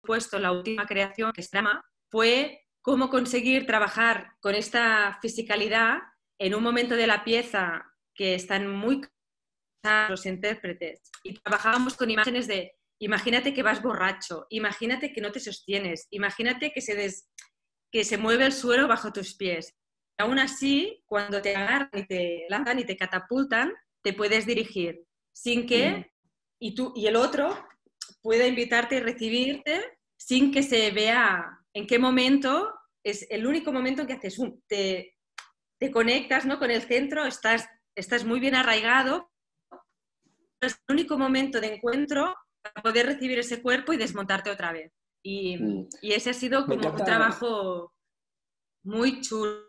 puesto la última creación, que es Drama, fue cómo conseguir trabajar con esta fisicalidad en un momento de la pieza que están muy cansados los intérpretes. Y trabajábamos con imágenes de, imagínate que vas borracho, imagínate que no te sostienes, imagínate que se mueve el suelo bajo tus pies. Y aún así, cuando te agarran y te lanzan y te catapultan, te puedes dirigir sin que, y el otro pueda invitarte y recibirte sin que se vea en qué momento, es el único momento en que haces te conectas, ¿no?, con el centro, estás muy bien arraigado, es el único momento de encuentro para poder recibir ese cuerpo y desmontarte otra vez. Y ese ha sido Me como un encanta, trabajo muy chulo.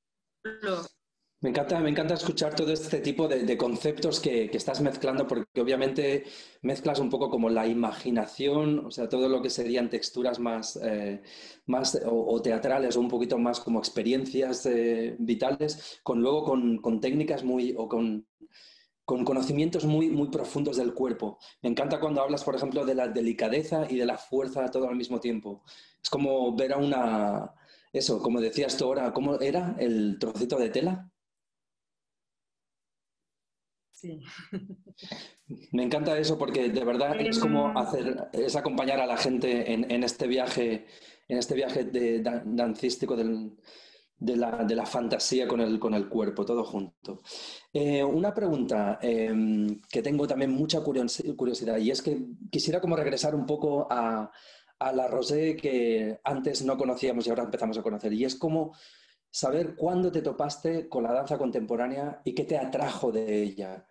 me encanta escuchar todo este tipo de conceptos que estás mezclando, porque obviamente mezclas un poco como la imaginación, o sea, todo lo que serían texturas más o teatrales o un poquito más como experiencias vitales, con técnicas con conocimientos muy profundos del cuerpo. Me encanta cuando hablas, por ejemplo, de la delicadeza y de la fuerza todo al mismo tiempo. Es como ver a eso, como decías tú ahora, ¿cómo era el trocito de tela? Sí. Me encanta eso porque de verdad es acompañar a la gente en este viaje dancístico de la fantasía con el cuerpo, todo junto. Una pregunta que tengo también mucha curiosidad, y es que quisiera como regresar un poco a la Rosé que antes no conocíamos y ahora empezamos a conocer, y es como saber cuándo te topaste con la danza contemporánea y qué te atrajo de ella.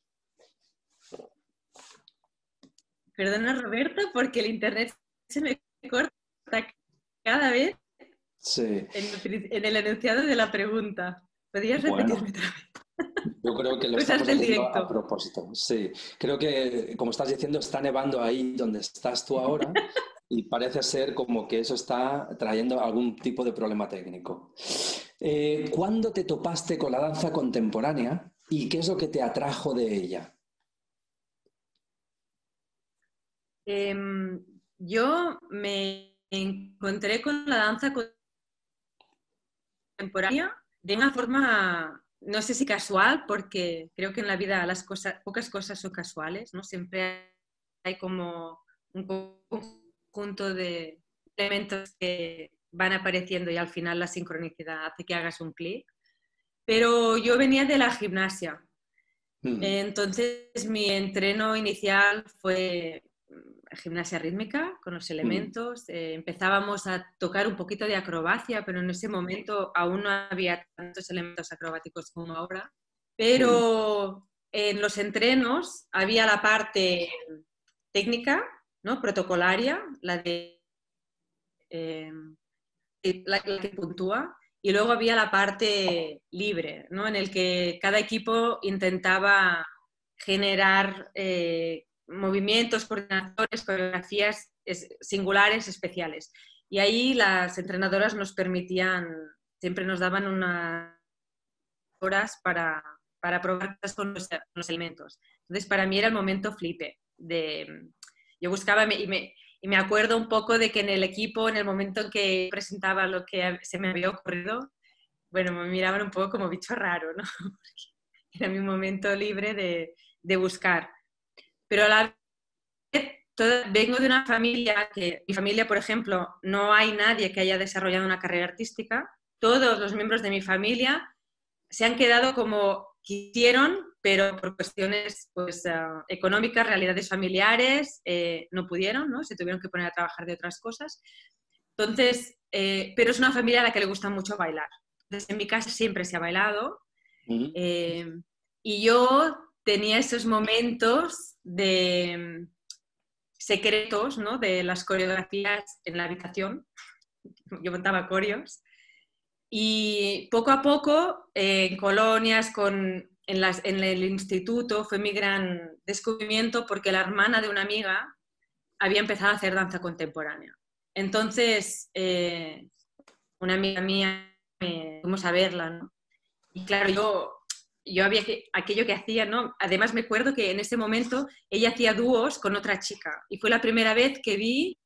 Perdona, Roberto, porque el internet se me corta cada vez Sí, en el enunciado de la pregunta. ¿Podrías repetirme bueno, otra vez? yo creo que lo Cosas estamos del haciendo a directo. propósito. Sí, creo que, como estás diciendo, está nevando ahí donde estás tú ahora y parece ser como que eso está trayendo algún tipo de problema técnico. ¿Cuándo te topaste con la danza contemporánea y qué es lo que te atrajo de ella? Yo me encontré con la danza contemporánea de una forma, no sé si casual, porque creo que en la vida pocas cosas son casuales, ¿no? Siempre hay como un conjunto de elementos que van apareciendo y al final la sincronicidad hace que hagas un clic. Pero yo venía de la gimnasia. Mm, Entonces mi entreno inicial fue gimnasia rítmica con los mm, elementos. Empezábamos a tocar un poquito de acrobacia, pero en ese momento aún no había tantos elementos acrobáticos como ahora. mm, Pero en los entrenos había la parte técnica, ¿no?, protocolaria, eh, la que puntúa, y luego había la parte libre, ¿no?, en el que cada equipo intentaba generar movimientos, coordinaciones, coreografías singulares, especiales. Y ahí las entrenadoras nos permitían, siempre nos daban unas horas para probar con los elementos. Entonces, para mí era el momento flipe. Yo buscaba y me acuerdo un poco de que en el equipo, en el momento en que presentaba lo que se me había ocurrido, bueno, me miraban un poco como bicho raro, ¿no? Porque era mi momento libre de buscar. Pero a la vez, vengo de una familia mi familia, por ejemplo, no hay nadie que haya desarrollado una carrera artística. Todos los miembros de mi familia se han quedado como quisieron, pero por cuestiones pues, económicas, realidades familiares, no pudieron, ¿no? Se tuvieron que poner a trabajar de otras cosas. Entonces, pero es una familia a la que le gusta mucho bailar. Entonces, en mi casa siempre se ha bailado mm. eh, y yo tenía esos momentos de secretos, ¿no?, de las coreografías en la habitación. Yo montaba coreos. Y poco a poco, en colonias, en el instituto, fue mi gran descubrimiento porque la hermana de una amiga había empezado a hacer danza contemporánea. Entonces, una amiga mía, fuimos a verla, ¿no? Y claro, yo había aquello que hacía, ¿no? Además me acuerdo que en ese momento ella hacía dúos con otra chica y fue la primera vez que vi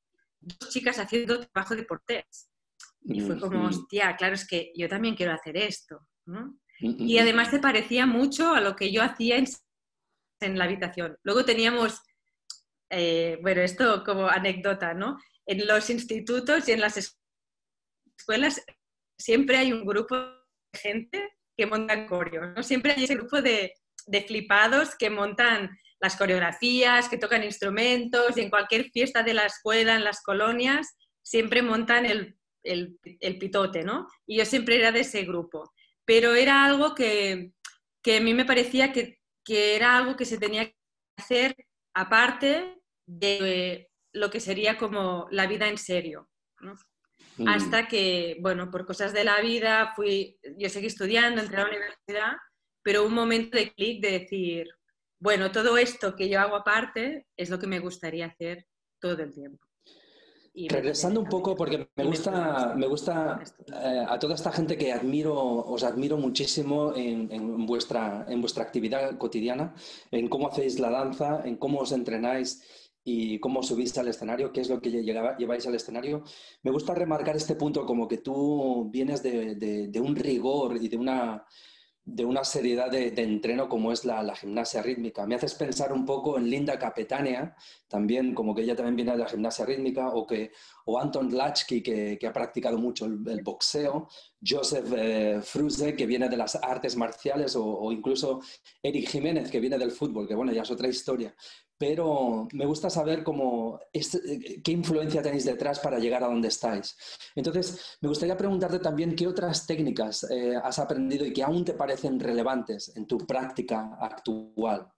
dos chicas haciendo trabajo de portés. Y fue como, hostia, claro, es que yo también quiero hacer esto, ¿no? Y además se parecía mucho a lo que yo hacía en la habitación. Luego teníamos, bueno, esto como anécdota, ¿no? En los institutos y en las escuelas siempre hay un grupo de gente que montan coreos, ¿no? Siempre hay ese grupo de flipados que montan las coreografías, que tocan instrumentos, y en cualquier fiesta de la escuela, en las colonias, siempre montan el pitote, ¿no? Y yo siempre era de ese grupo. Pero era algo que a mí me parecía que era algo que se tenía que hacer aparte de lo que sería como la vida en serio, ¿no? Hasta que, bueno, por cosas de la vida, yo seguí estudiando, entré a la universidad, pero un momento de clic de decir, bueno, todo esto que yo hago aparte es lo que me gustaría hacer todo el tiempo. Y regresando un poco, porque me gusta a toda esta gente que os admiro muchísimo en vuestra actividad cotidiana, en cómo hacéis la danza, en cómo os entrenáis y cómo subís al escenario, qué es lo que lleváis al escenario. Me gusta remarcar este punto como que tú vienes de un rigor y de una seriedad de entreno como es la gimnasia rítmica. Me haces pensar un poco en Linda Capetánea, también, como que ella también viene de la gimnasia rítmica, o Anton Lachky, que ha practicado mucho el boxeo, Joseph Fruse, que viene de las artes marciales, o incluso Eric Jiménez, que viene del fútbol, que bueno, ya es otra historia. Pero me gusta saber qué influencia tenéis detrás para llegar a donde estáis. Entonces, me gustaría preguntarte también qué otras técnicas has aprendido y que aún te parecen relevantes en tu práctica actual.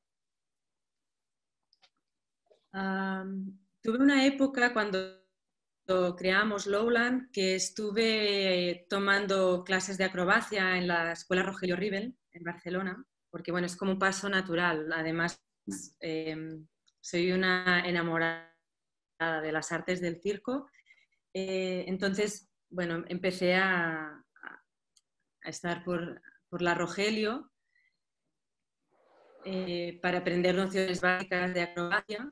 Tuve una época cuando creamos Lowland que estuve tomando clases de acrobacia en la Escuela Rogelio Rivel en Barcelona, porque bueno, es como un paso natural. Además, soy una enamorada de las artes del circo. Entonces, bueno, empecé a estar por la Rogelio para aprender nociones básicas de acrobacia.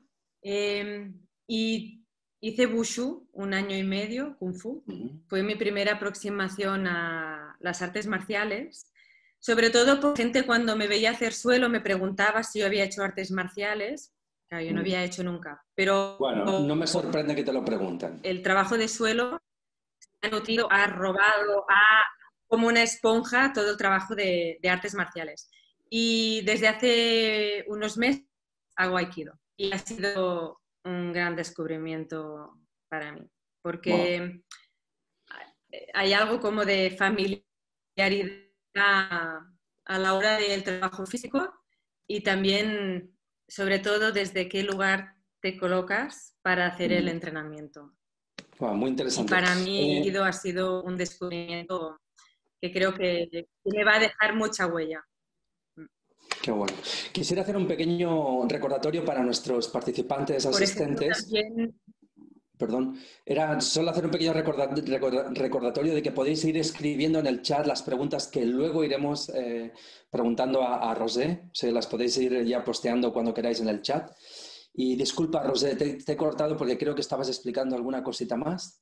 Y hice Wushu 1 año y medio, Kung Fu. Fue mi primera aproximación a las artes marciales. Sobre todo porque gente cuando me veía hacer suelo me preguntaba si yo había hecho artes marciales. Claro, yo no había hecho nunca. Pero bueno, no me sorprende que te lo pregunten. El trabajo de suelo ha nutrido, ha robado, como una esponja todo el trabajo de artes marciales. Y desde hace unos meses hago Aikido. Y ha sido un gran descubrimiento para mí. Porque hay algo como de familiaridad a la hora del trabajo físico y también, sobre todo, desde qué lugar te colocas para hacer el entrenamiento. Wow, muy interesante. Y para mí Aikido ha sido un descubrimiento que creo que me va a dejar mucha huella. Qué bueno. Quisiera hacer un pequeño recordatorio para nuestros participantes asistentes. Por ejemplo, también... Perdón, era solo hacer un pequeño recordatorio de que podéis ir escribiendo en el chat las preguntas que luego iremos preguntando a Rosé. Se las podéis ir ya posteando cuando queráis en el chat. Y disculpa, Rosé, te he cortado porque creo que estabas explicando alguna cosita más.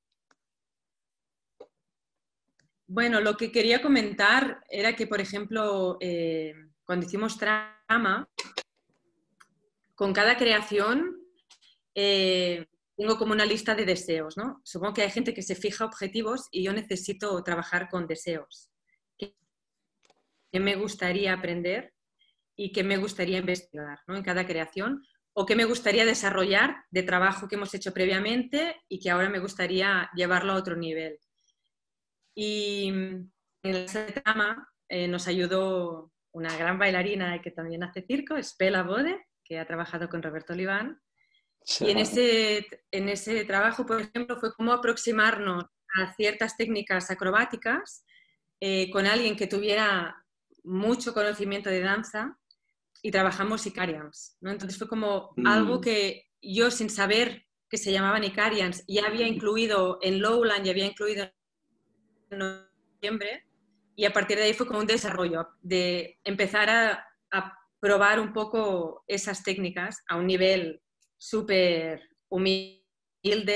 Bueno, lo que quería comentar era que, por ejemplo, cuando hicimos Trama, con cada creación tengo como una lista de deseos, ¿no? Supongo que hay gente que se fija objetivos y yo necesito trabajar con deseos. ¿Qué me gustaría aprender y qué me gustaría investigar, ¿no? En cada creación? O qué me gustaría desarrollar de trabajo que hemos hecho previamente y que ahora me gustaría llevarlo a otro nivel. Y en el Trama nos ayudó una gran bailarina que también hace circo, Spela Bode, que ha trabajado con Roberto Oliván. Sí. Y en ese trabajo, por ejemplo, fue cómo aproximarnos a ciertas técnicas acrobáticas con alguien que tuviera mucho conocimiento de danza y trabajamos Icarians, ¿no? Entonces fue como algo que yo, sin saber que se llamaban Icarians, ya había incluido en Lowland y había incluido en noviembre, y a partir de ahí fue como un desarrollo de empezar a probar un poco esas técnicas a un nivel súper humilde,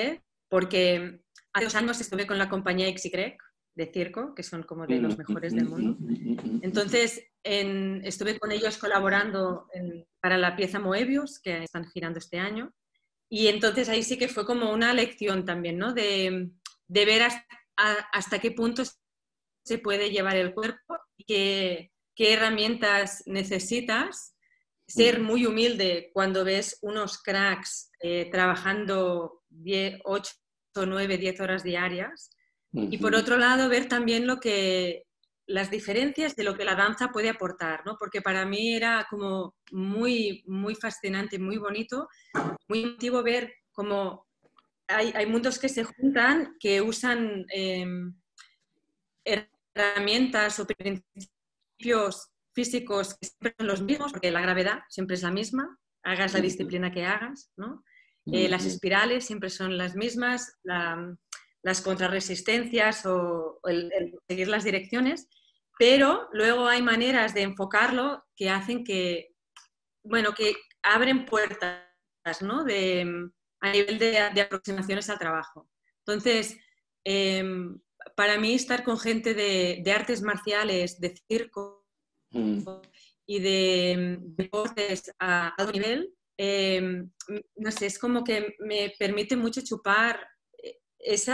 porque hace 2 años estuve con la compañía XY de circo, que son como de los mejores del mundo. Entonces, estuve con ellos colaborando para la pieza Moebius, que están girando este año. Y entonces ahí sí que fue como una lección también, ¿no? De ver hasta qué punto se puede llevar el cuerpo y qué herramientas necesitas. Ser muy humilde cuando ves unos cracks trabajando 8, 9, 10 horas diarias. Y por otro lado, ver también las diferencias de lo que la danza puede aportar, ¿no? Porque para mí era como muy, muy fascinante, muy bonito, muy emotivo ver cómo hay mundos que se juntan, que usan herramientas o principios físicos que siempre son los mismos, porque la gravedad siempre es la misma, hagas la disciplina que hagas, ¿no? Las espirales siempre son las mismas, las contrarresistencias o el seguir las direcciones, pero luego hay maneras de enfocarlo que hacen que abren puertas, ¿no? A nivel de aproximaciones al trabajo. Entonces, para mí estar con gente de artes marciales, de circo y de deportes a alto nivel, no sé, es como que me permite mucho chupar ese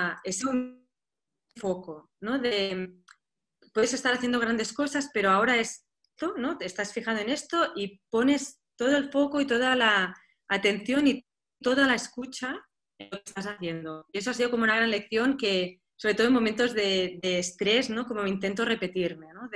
foco, ¿no? Puedes estar haciendo grandes cosas, pero ahora esto, ¿no? Te estás fijando en esto y pones todo el foco y toda la atención y toda la escucha en lo que estás haciendo. Y eso ha sido como una gran lección que, sobre todo en momentos de estrés, ¿no? Como intento repetirme, ¿no?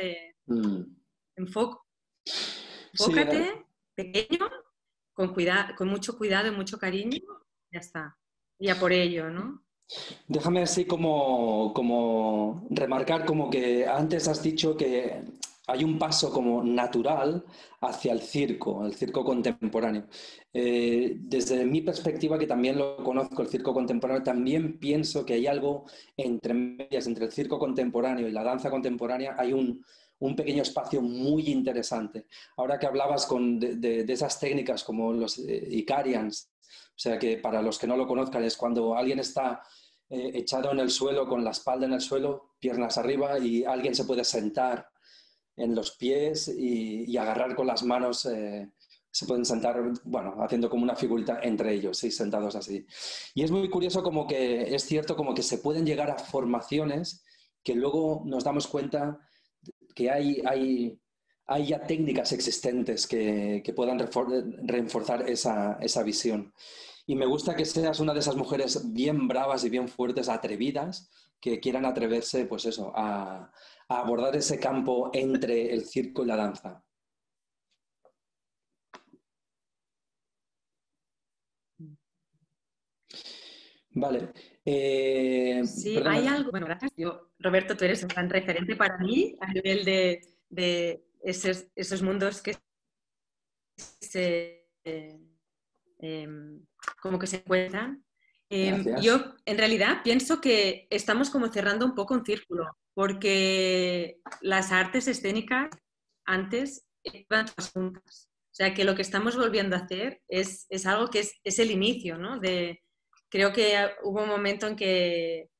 Enfócate, Sí, pequeño, con mucho cuidado y mucho cariño, ya está. Y a por ello, ¿no? déjame así como remarcar como que antes has dicho que hay un paso como natural hacia el circo contemporáneo. Desde mi perspectiva, que también lo conozco, el circo contemporáneo, también pienso que hay algo entre medias, entre el circo contemporáneo y la danza contemporánea, hay un pequeño espacio muy interesante. Ahora que hablabas de esas técnicas como los Icarians, o sea que para los que no lo conozcan es cuando alguien está echado en el suelo, con la espalda en el suelo, piernas arriba, y alguien se puede sentar en los pies y agarrar con las manos, se pueden sentar, bueno, haciendo como una figurita entre ellos, ¿sí? Sentados así. Y es muy curioso como que es cierto como que se pueden llegar a formaciones que luego nos damos cuenta que hay ya técnicas existentes que puedan reforzar esa visión. Y me gusta que seas una de esas mujeres bien bravas y bien fuertes, atrevidas, que quieran atreverse, pues eso, a abordar ese campo entre el circo y la danza. Vale. Sí, Perdona. hay algo, bueno, gracias. Roberto, tú eres un gran referente para mí a nivel de esos mundos que se, como que se encuentran. Gracias. Yo en realidad pienso que estamos como cerrando un poco un círculo, porque las artes escénicas antes iban todas juntas. O sea, que lo que estamos volviendo a hacer es algo que es el inicio, ¿no? Creo que hubo un momento en que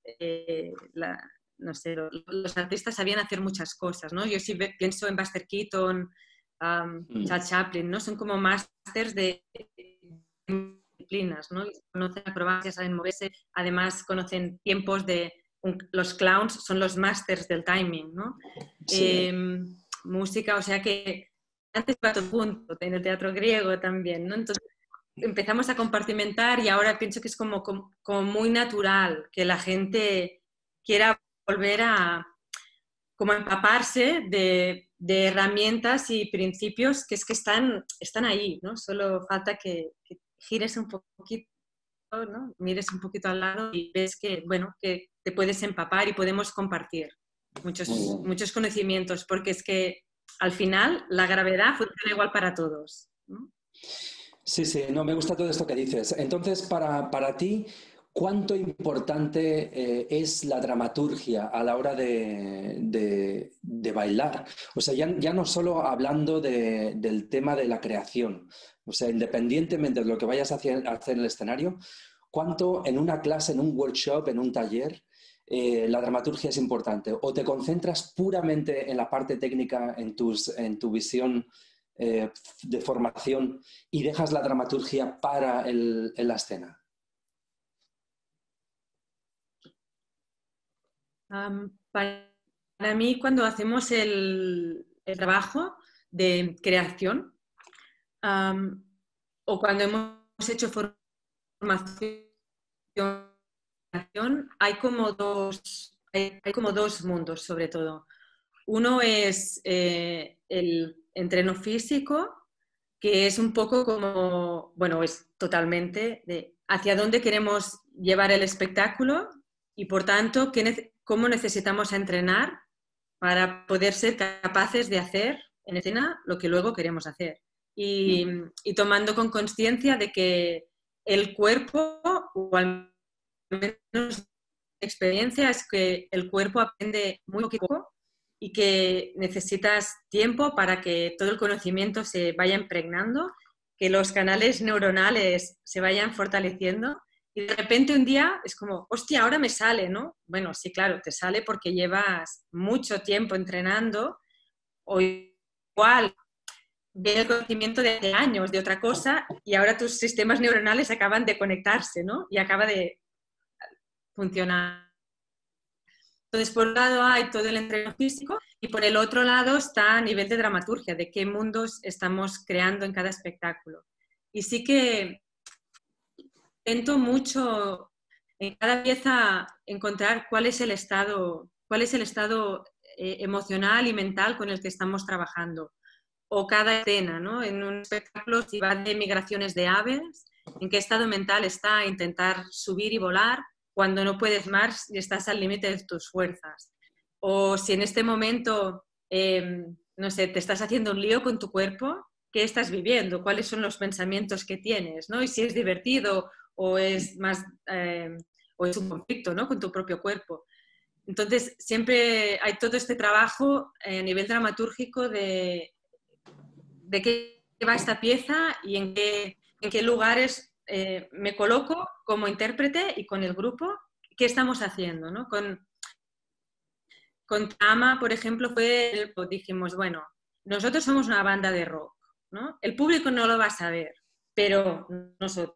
no sé, los artistas sabían hacer muchas cosas, ¿no? Yo sí pienso en Buster Keaton, Charles Chaplin, ¿no? Son como másters de disciplinas, ¿no? Conocen acrobacias, saben moverse, además conocen tiempos los clowns son los másters del timing, ¿no? Sí. Música, o sea que antes iba todo junto, en el teatro griego también, ¿no? Entonces empezamos a compartimentar y ahora pienso que es como muy natural que la gente quiera volver a como empaparse de herramientas y principios que es que están ahí, ¿no? Solo falta que gires un poquito, ¿no? Mires un poquito al lado y ves que, bueno, que te puedes empapar y podemos compartir muchos conocimientos, porque es que al final la gravedad funciona igual para todos, ¿no? Sí, sí, no, me gusta todo esto que dices. Entonces, para ti, ¿cuánto importante es la dramaturgia a la hora de bailar? O sea, ya no solo hablando del tema de la creación, o sea, independientemente de lo que vayas a hacer en el escenario, cuánto en una clase, en un workshop, en un taller, la dramaturgia es importante. O te concentras puramente en la parte técnica, en tu visión de formación y dejas la dramaturgia para en la escena. Para mí, cuando hacemos el trabajo de creación o cuando hemos hecho formación, hay como dos mundos, sobre todo. Uno es el entreno físico, que es un poco como, bueno, es totalmente de hacia dónde queremos llevar el espectáculo y, por tanto, cómo necesitamos entrenar para poder ser capaces de hacer en escena lo que luego queremos hacer. Y tomando con conciencia de que el cuerpo, o al menos mi experiencia, es que el cuerpo aprende muy poco y que necesitas tiempo para que todo el conocimiento se vaya impregnando, que los canales neuronales se vayan fortaleciendo y de repente un día es como, hostia, ahora me sale, ¿no? Bueno, sí, claro, te sale porque llevas mucho tiempo entrenando o igual viene el conocimiento de hace años de otra cosa y ahora tus sistemas neuronales acaban de conectarse, ¿no? Y acaba de funcionar. Entonces, por un lado hay todo el entreno físico y por el otro lado está a nivel de dramaturgia, de qué mundos estamos creando en cada espectáculo. Y sí que intento mucho en cada pieza encontrar cuál es el estado emocional y mental con el que estamos trabajando. O cada escena, ¿no? En un espectáculo, si va de migraciones de aves, en qué estado mental está intentar subir y volar cuando no puedes más y estás al límite de tus fuerzas. O si en este momento, no sé, te estás haciendo un lío con tu cuerpo, ¿qué estás viviendo? ¿Cuáles son los pensamientos que tienes? ¿No? Y si es divertido o es más o es un conflicto, ¿no? Con tu propio cuerpo. Entonces, siempre hay todo este trabajo a nivel dramatúrgico de qué va esta pieza y en qué lugares me coloco como intérprete y con el grupo, qué estamos haciendo, ¿no? Con Tama, por ejemplo, dijimos, bueno, nosotros somos una banda de rock, ¿no? El público no lo va a saber, pero nosotros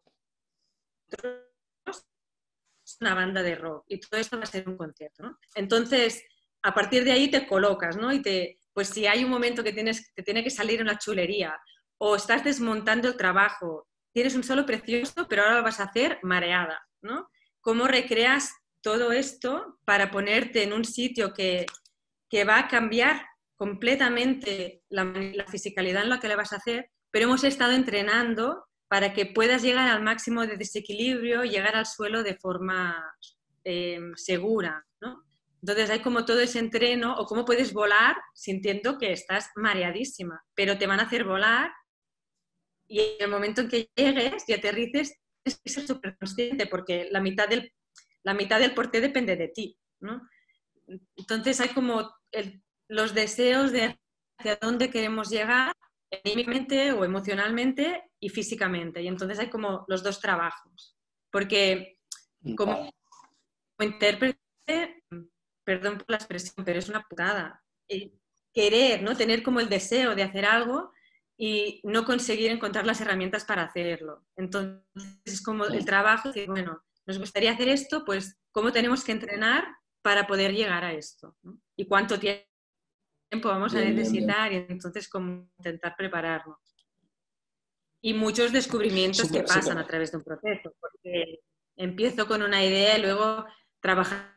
somos una banda de rock y todo esto va a ser un concierto, ¿no? Entonces, a partir de ahí te colocas, ¿no? Pues si hay un momento que te tiene que salir una chulería o estás desmontando el trabajo, tienes un solo precioso, pero ahora lo vas a hacer mareada, ¿no? ¿Cómo recreas todo esto para ponerte en un sitio que va a cambiar completamente la fisicalidad en la que le vas a hacer, pero hemos estado entrenando para que puedas llegar al máximo de desequilibrio y llegar al suelo de forma segura, ¿no? Entonces hay como todo ese entreno, o cómo puedes volar sintiendo que estás mareadísima, pero te van a hacer volar y en el momento en que llegues y aterrices tienes que ser súper consciente porque la mitad del porté depende de ti, ¿no? Entonces hay como los deseos de hacia dónde queremos llegar anímicamente o emocionalmente y físicamente. Y entonces hay como los dos trabajos. Porque como intérprete, perdón por la expresión, pero es una putada. Querer, ¿no? Tener como el deseo de hacer algo y no conseguir encontrar las herramientas para hacerlo. Entonces es como el trabajo de, bueno, nos gustaría hacer esto, pues ¿cómo tenemos que entrenar para poder llegar a esto? ¿No? ¿Y cuánto tiempo vamos a necesitar? Bien. Y entonces como intentar prepararnos. Y muchos descubrimientos que pasan a través de un proceso, porque empiezo con una idea y luego trabajando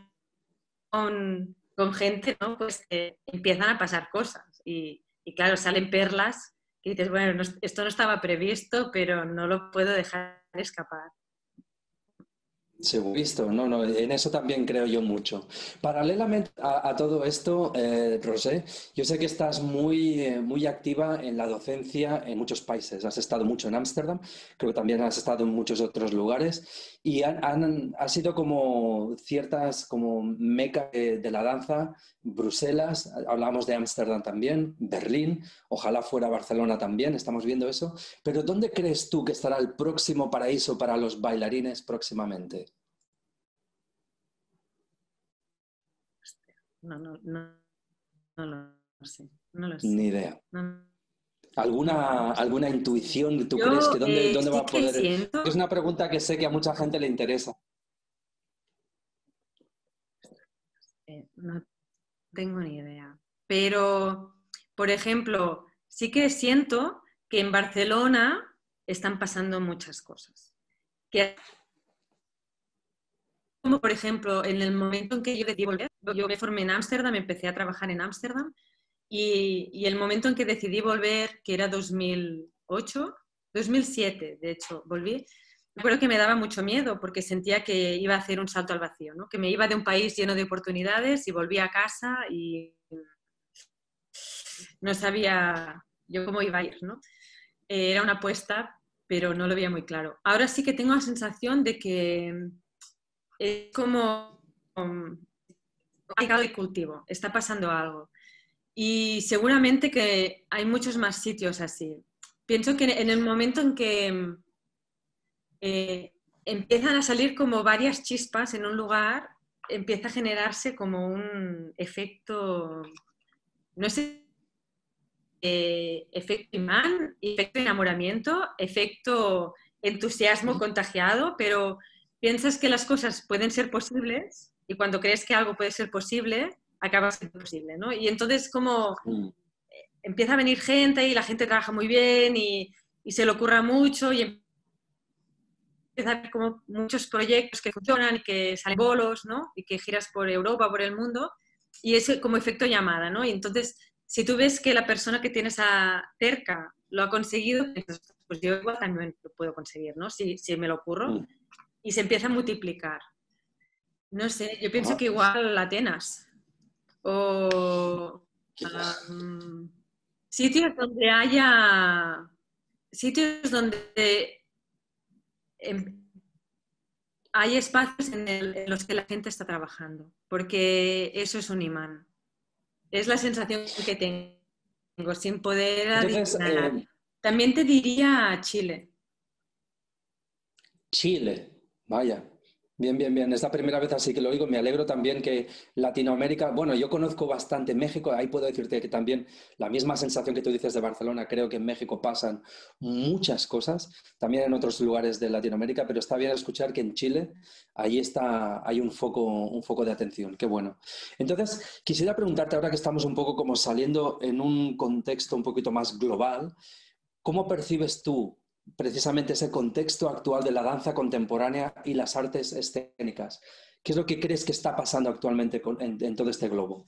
con gente, ¿no? Pues empiezan a pasar cosas y claro, salen perlas que dices, bueno, esto no estaba previsto, pero no lo puedo dejar escapar. Seguro, visto, no, no, en eso también creo yo mucho. Paralelamente a todo esto, Rosé, yo sé que estás muy activa en la docencia en muchos países. Has estado mucho en Ámsterdam, creo que también has estado en muchos otros lugares y ha sido como ciertas como meca de la danza, Bruselas, hablamos de Ámsterdam también, Berlín, ojalá fuera Barcelona también, estamos viendo eso. Pero ¿dónde crees tú que estará el próximo paraíso para los bailarines próximamente? No, no, no, no lo sé, no lo Ni sé. idea. No, ¿Alguna, no sé. alguna intuición? ¿Tú crees que Yo dónde va sí a que poder? Es siento, una pregunta que sé que a mucha gente le interesa. no tengo ni idea, pero, por ejemplo, sí que siento que en Barcelona están pasando muchas cosas. Que como, por ejemplo, en el momento en que yo decidí volver, yo me formé en Ámsterdam, empecé a trabajar en Ámsterdam y el momento en que decidí volver, que era 2008, 2007, de hecho, volví, me acuerdo que me daba mucho miedo porque sentía que iba a hacer un salto al vacío, ¿no? Que me iba de un país lleno de oportunidades y volvía a casa y no sabía yo cómo iba a ir, ¿no? Era una apuesta, pero no lo veía muy claro. Ahora sí que tengo la sensación de que es como hay caldo de cultivo, está pasando algo. Y seguramente que hay muchos más sitios así. Pienso que en el momento en que eh, empiezan a salir como varias chispas en un lugar, empieza a generarse como un efecto, no sé, efecto imán, efecto enamoramiento, efecto entusiasmo contagiado, pero piensas que las cosas pueden ser posibles y cuando crees que algo puede ser posible, acaba siendo posible, ¿no? Y entonces como Mm. empieza a venir gente y la gente trabaja muy bien y se le ocurra mucho y empieza a haber como muchos proyectos que funcionan y que salen bolos, ¿no? Y que giras por Europa, por el mundo y es como efecto llamada, ¿no? Y entonces, si tú ves que la persona que tienes cerca lo ha conseguido, pues yo igual también lo puedo conseguir, ¿no? Si me lo ocurro Mm. y se empieza a multiplicar. No sé, yo pienso Ajá. que igual Atenas o sitios donde haya sitios donde em, hay espacios en los que la gente está trabajando, porque eso es un imán. Es la sensación que tengo, sin poder Entonces, adivinar. También te diría Chile. Chile, vaya. Bien, bien, bien. Es la primera vez así que lo oigo. Me alegro también que Latinoamérica, bueno, yo conozco bastante México, ahí puedo decirte que también la misma sensación que tú dices de Barcelona, creo que en México pasan muchas cosas, también en otros lugares de Latinoamérica, pero está bien escuchar que en Chile ahí está, hay un foco de atención. Qué bueno. Entonces, quisiera preguntarte ahora que estamos un poco como saliendo en un contexto un poquito más global, ¿cómo percibes tú precisamente ese contexto actual de la danza contemporánea y las artes escénicas? ¿Qué es lo que crees que está pasando actualmente en todo este globo?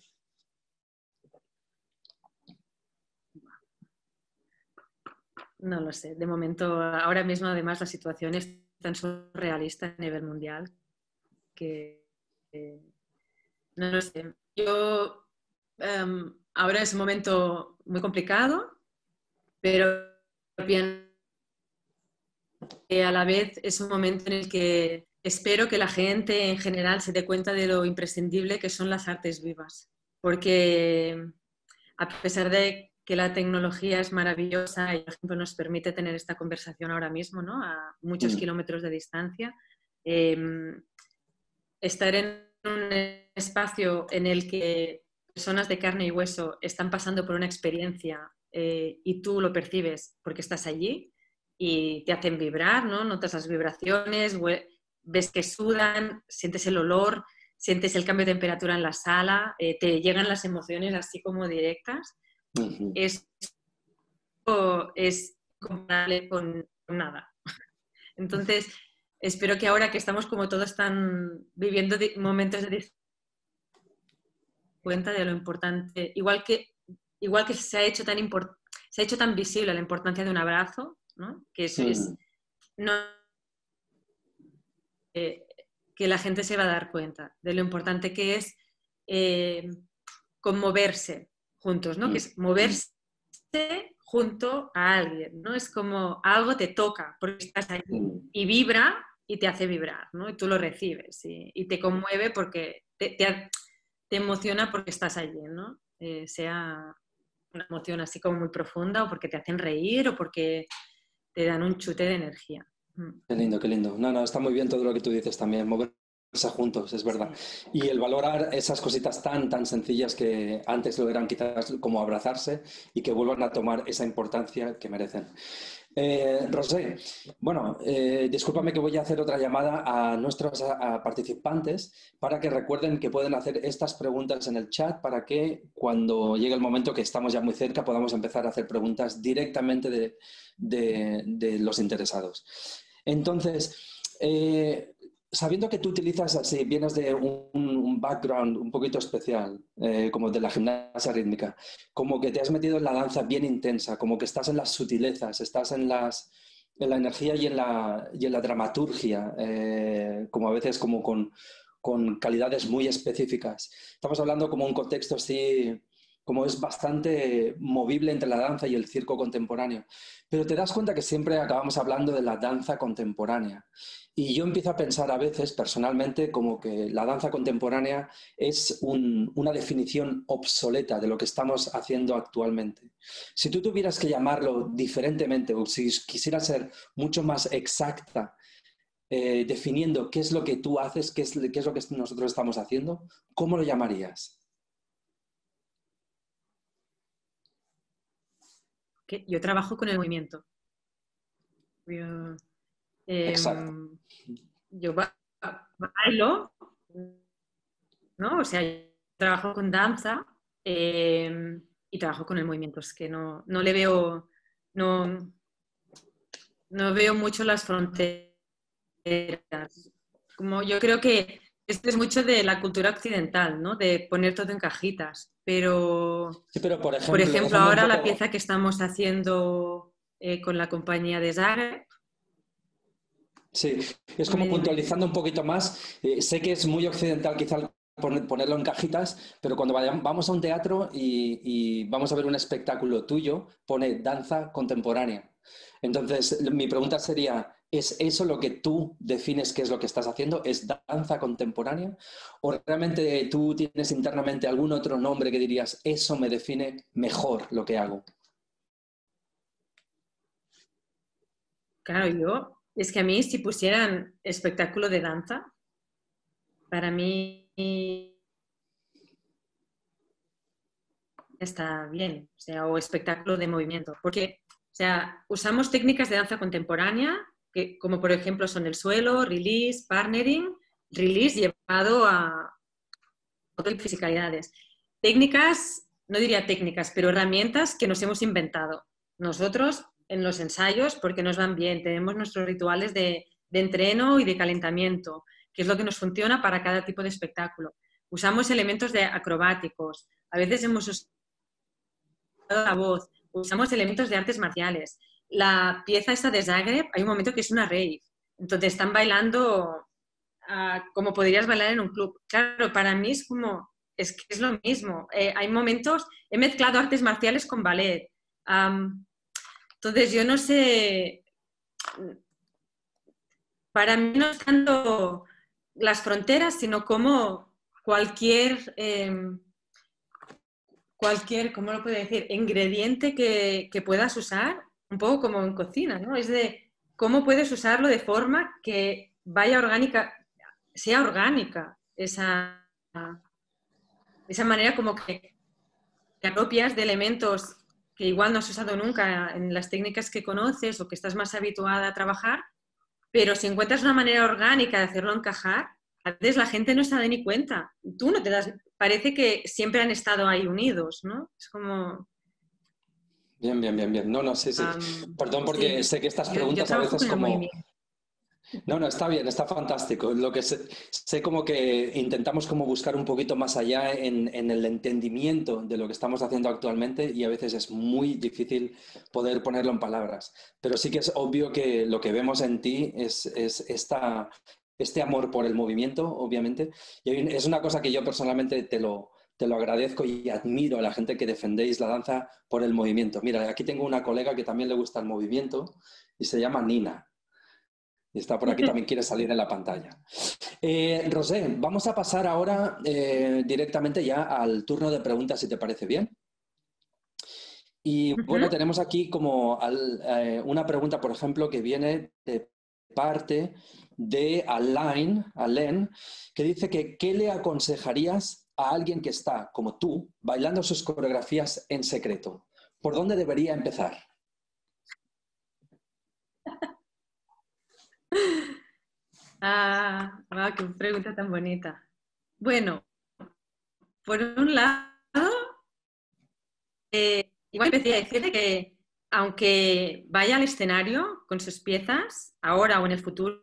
No lo sé. De momento, ahora mismo, además, la situación es tan surrealista a nivel mundial que no lo sé. Yo ahora es un momento muy complicado, pero pienso que a la vez es un momento en el que espero que la gente en general se dé cuenta de lo imprescindible que son las artes vivas, porque a pesar de que la tecnología es maravillosa y, por ejemplo, nos permite tener esta conversación ahora mismo, ¿no? A muchos Mm, kilómetros de distancia, eh, estar en un espacio en el que personas de carne y hueso están pasando por una experiencia y tú lo percibes porque estás allí y te hacen vibrar, ¿no? Notas las vibraciones, ves que sudan, sientes el olor, sientes el cambio de temperatura en la sala, te llegan las emociones así como directas. ujú. Eso es comparable con nada. Entonces, espero que ahora que estamos como todos están viviendo momentos de cuenta de lo importante, igual que se ha hecho tan visible la importancia de un abrazo, ¿no? Que es Mm. no, que la gente se va a dar cuenta de lo importante que es conmoverse juntos, ¿no? Que es moverse junto a alguien, ¿no? Es como algo te toca porque estás allí y vibra y te hace vibrar, ¿no? Y tú lo recibes y te conmueve porque te emociona porque estás allí, ¿no? Sea una emoción así como muy profunda o porque te hacen reír o porque te dan un chute de energía. Qué lindo, qué lindo. No, no, está muy bien todo lo que tú dices también, moverse juntos, es verdad. Sí. Y el valorar esas cositas tan, tan sencillas que antes lo eran quizás como abrazarse y que vuelvan a tomar esa importancia que merecen. Rosé, bueno, discúlpame que voy a hacer otra llamada a nuestros participantes para que recuerden que pueden hacer estas preguntas en el chat para que cuando llegue el momento, que estamos ya muy cerca, podamos empezar a hacer preguntas directamente de los interesados. Entonces, sabiendo que tú utilizas así, vienes de un background un poquito especial, como de la gimnasia rítmica, como que te has metido en la danza bien intensa, como que estás en las sutilezas, estás en la energía y en la dramaturgia, como a veces como con calidades muy específicas. Estamos hablando como un contexto así, como es bastante movible entre la danza y el circo contemporáneo. Pero te das cuenta que siempre acabamos hablando de la danza contemporánea. Y yo empiezo a pensar a veces, personalmente, como que la danza contemporánea es una definición obsoleta de lo que estamos haciendo actualmente. Si tú tuvieras que llamarlo diferentemente o si quisieras ser mucho más exacta, definiendo qué es lo que tú haces, qué es lo que nosotros estamos haciendo, ¿cómo lo llamarías? Yo trabajo con el movimiento. Yo, Exacto. yo bailo, ¿no? O sea, yo trabajo con danza y trabajo con el movimiento. Es que no le veo, no, no veo mucho las fronteras. Como yo creo que esto es mucho de la cultura occidental, ¿no? De poner todo en cajitas. Pero, Sí, pero por ejemplo, déjame un ahora la poco. pieza que estamos haciendo con la compañía de Zagreb, Sí, es como dime, dime. puntualizando un poquito más. Sé que es muy occidental quizá ponerlo en cajitas, pero cuando vamos a un teatro y vamos a ver un espectáculo tuyo, pone danza contemporánea. Entonces, mi pregunta sería, ¿es eso lo que tú defines que es lo que estás haciendo? ¿Es danza contemporánea? ¿O realmente tú tienes internamente algún otro nombre que dirías, eso me define mejor lo que hago? Claro, es que a mí si pusieran espectáculo de danza, para mí está bien, o sea, o espectáculo de movimiento, porque, o sea, usamos técnicas de danza contemporánea, que, como por ejemplo son el suelo, release, partnering, release llevado a otras fisicalidades. Técnicas, no diría técnicas, pero herramientas que nos hemos inventado. Nosotros en los ensayos, porque nos van bien, tenemos nuestros rituales de entreno y de calentamiento, que es lo que nos funciona para cada tipo de espectáculo. Usamos elementos de acrobáticos, a veces hemos usado la voz, usamos elementos de artes marciales. La pieza esta de Zagreb, hay un momento que es una rave, entonces están bailando como podrías bailar en un club. Claro, para mí es como, es que es lo mismo. Hay momentos, he mezclado artes marciales con ballet. Entonces yo no sé, para mí no es tanto las fronteras, sino como cualquier, ¿cómo lo puedo decir? Ingrediente que puedas usar, un poco como en cocina, ¿no? Es de cómo puedes usarlo de forma que vaya orgánica, sea orgánica esa manera como que te apropias de elementos que igual no has usado nunca en las técnicas que conoces o que estás más habituada a trabajar, pero si encuentras una manera orgánica de hacerlo encajar, a veces la gente no se da ni cuenta. Tú no te das, parece que siempre han estado ahí unidos, ¿no? Es como, Bien, bien, bien, bien. No, no, sí, sí. Perdón porque sí, sé que estas yo preguntas a trabajo veces con el como. movimiento. No, no, está bien, está fantástico. Lo que sé como que intentamos como buscar un poquito más allá en el entendimiento de lo que estamos haciendo actualmente y a veces es muy difícil poder ponerlo en palabras. Pero sí que es obvio que lo que vemos en ti es este amor por el movimiento, obviamente. Y es una cosa que yo personalmente te lo agradezco y admiro a la gente que defendéis la danza por el movimiento. Mira, aquí tengo una colega que también le gusta el movimiento y se llama Nina. Y está por aquí, también quiere salir en la pantalla. Rosé, vamos a pasar ahora directamente ya al turno de preguntas, si te parece bien. Y bueno, tenemos aquí como una pregunta, por ejemplo, que viene de parte de Alain, que dice que ¿qué le aconsejarías a alguien que está, como tú, bailando sus coreografías en secreto? ¿Por dónde debería empezar? Qué pregunta tan bonita. Bueno, por un lado, igual empecé a decirte que aunque vaya al escenario con sus piezas, ahora o en el futuro,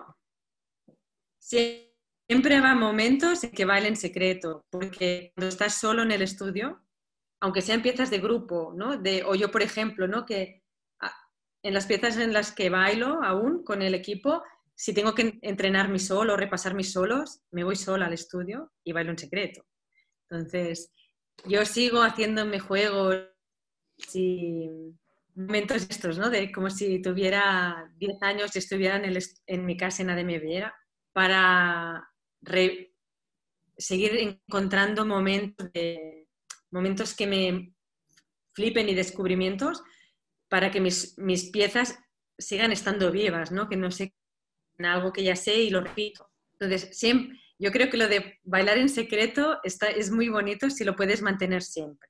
siempre va momentos en que baile en secreto, porque cuando estás solo en el estudio, aunque sean piezas de grupo, ¿no? O yo, por ejemplo, ¿no? Que en las piezas en las que bailo aún con el equipo, si tengo que entrenar mi solo, repasar mis solos, me voy sola al estudio y bailo en secreto. Entonces, yo sigo haciéndome juegos y momentos estos, ¿no? De como si tuviera 10 años y estuviera en mi casa en ADM Viera para seguir encontrando momentos que me flipen y descubrimientos para que mis piezas sigan estando vivas, ¿no? Que no sé en algo que ya sé y lo repito. Entonces, siempre, yo creo que lo de bailar en secreto es muy bonito si lo puedes mantener siempre.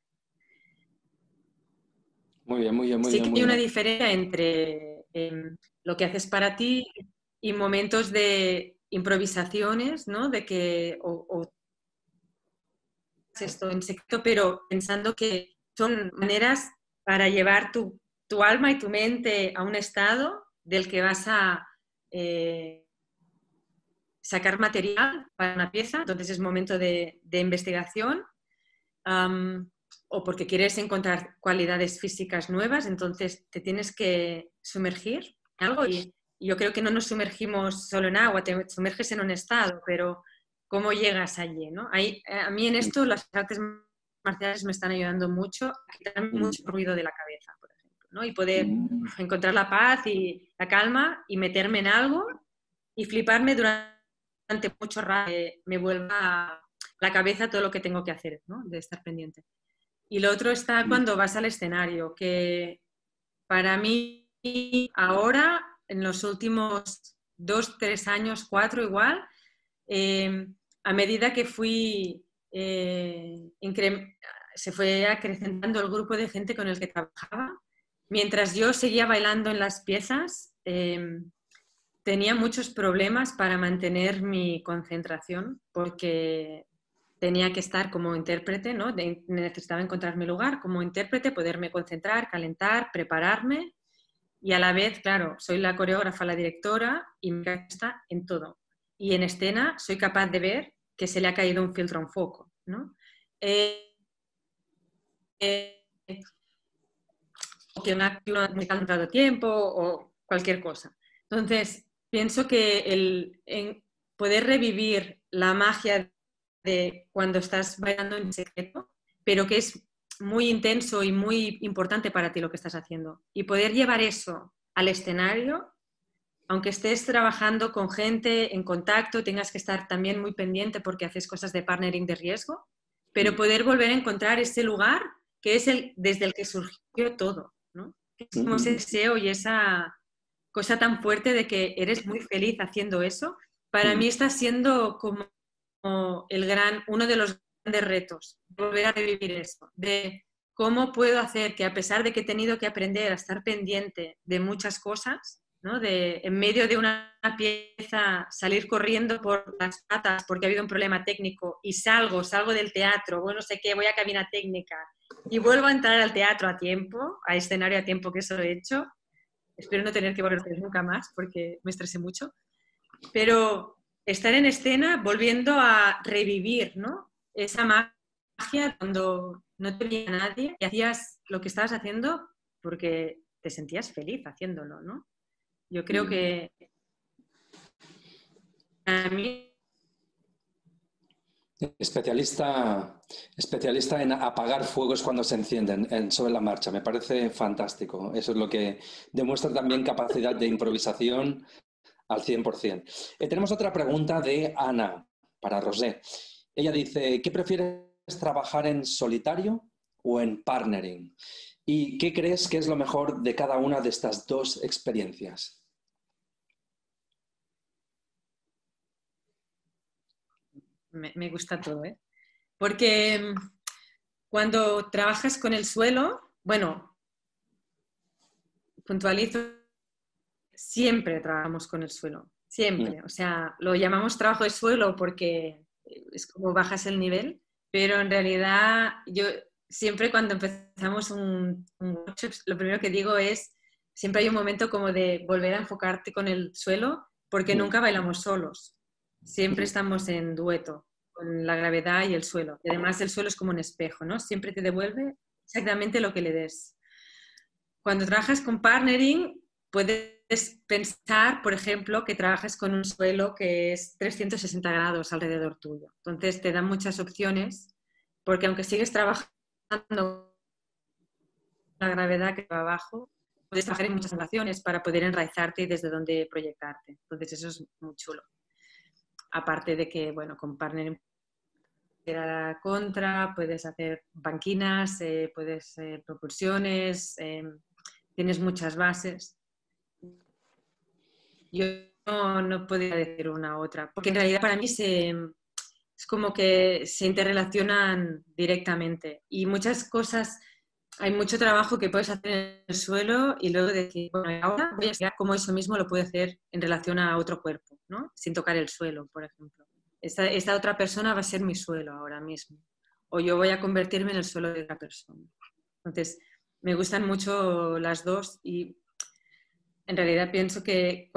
Muy bien, muy bien, muy Sí bien, que muy hay una bien. diferencia entre lo que haces para ti y momentos de improvisaciones, ¿no? De que o esto en secreto, pero pensando que son maneras para llevar tu alma y tu mente a un estado del que vas a sacar material para una pieza, entonces es momento de investigación, o porque quieres encontrar cualidades físicas nuevas, entonces te tienes que sumergir en algo y yo creo que no nos sumergimos solo en agua, te sumerges en un estado, pero ¿cómo llegas allí? ¿No? A mí en esto las artes marciales me están ayudando mucho a quitarme mucho ruido de la cabeza, por ejemplo, ¿no? Y poder encontrar la paz y la calma y meterme en algo y fliparme durante mucho rato, me vuelva a la cabeza todo lo que tengo que hacer, ¿no? De estar pendiente. Y lo otro está cuando vas al escenario, que para mí ahora, en los últimos 2, 3 años, 4 igual, a medida que se fue acrecentando el grupo de gente con el que trabajaba, mientras yo seguía bailando en las piezas, tenía muchos problemas para mantener mi concentración porque tenía que estar como intérprete, ¿no? Necesitaba encontrar mi lugar como intérprete, poderme concentrar, calentar, prepararme y a la vez, claro, soy la coreógrafa, la directora y me está en todo. Y en escena soy capaz de ver que se le ha caído un filtro a un foco, ¿no? Eh, o que una acción me ha entrado tiempo o cualquier cosa. Entonces, pienso que en poder revivir la magia de cuando estás bailando en secreto, pero que es muy intenso y muy importante para ti lo que estás haciendo. Y poder llevar eso al escenario, aunque estés trabajando con gente en contacto, tengas que estar también muy pendiente porque haces cosas de partnering de riesgo, pero poder volver a encontrar ese lugar que es desde el que surgió todo, ¿no? Es como ese deseo y esa cosa tan fuerte de que eres muy feliz haciendo eso. Para mí está siendo como uno de los grandes retos, volver a revivir eso, de cómo puedo hacer que a pesar de que he tenido que aprender a estar pendiente de muchas cosas, ¿no? De en medio de una pieza salir corriendo por las patas porque ha habido un problema técnico y salgo del teatro, bueno, no sé qué, voy a cabina técnica y vuelvo a entrar al teatro a tiempo, a escenario a tiempo, que eso he hecho. Espero no tener que volver a hacer nunca más porque me estresé mucho. Pero estar en escena volviendo a revivir, ¿no? Esa magia cuando no te veía nadie y hacías lo que estabas haciendo porque te sentías feliz haciéndolo, ¿no? Yo creo que a mí especialista en apagar fuegos cuando se encienden sobre la marcha. Me parece fantástico. Eso es lo que demuestra también capacidad de improvisación al 100%. Tenemos otra pregunta de Ana para Rosé. Ella dice, ¿qué prefieres trabajar en solitario o en partnering? ¿Y qué crees que es lo mejor de cada una de estas dos experiencias? me gusta todo, ¿eh? Porque cuando trabajas con el suelo, bueno, puntualizo, siempre trabajamos con el suelo, siempre. O sea, lo llamamos trabajo de suelo porque es como bajas el nivel, pero en realidad yo siempre cuando empezamos un workshop, lo primero que digo es, siempre hay un momento como de volver a enfocarte con el suelo porque nunca bailamos solos, siempre estamos en dueto con la gravedad y el suelo. Y además el suelo es como un espejo, ¿no? Siempre te devuelve exactamente lo que le des. Cuando trabajas con partnering, puedes pensar, por ejemplo, que trabajas con un suelo que es 360 grados alrededor tuyo. Entonces te dan muchas opciones, porque aunque sigues trabajando la gravedad que va abajo, puedes trabajar en muchas angulaciones para poder enraizarte y desde dónde proyectarte. Entonces eso es muy chulo. Aparte de que, bueno, con partnering a la contra, puedes hacer banquinas, puedes propulsiones, tienes muchas bases. Yo no podría decir una u otra, porque en realidad para mí es como que se interrelacionan directamente y muchas cosas, hay mucho trabajo que puedes hacer en el suelo y luego decir, bueno, ahora voy a explicar cómo eso mismo lo puedo hacer en relación a otro cuerpo, ¿no? Sin tocar el suelo, por ejemplo. Esta otra persona va a ser mi suelo ahora mismo, o yo voy a convertirme en el suelo de otra persona. Entonces, me gustan mucho las dos y en realidad pienso que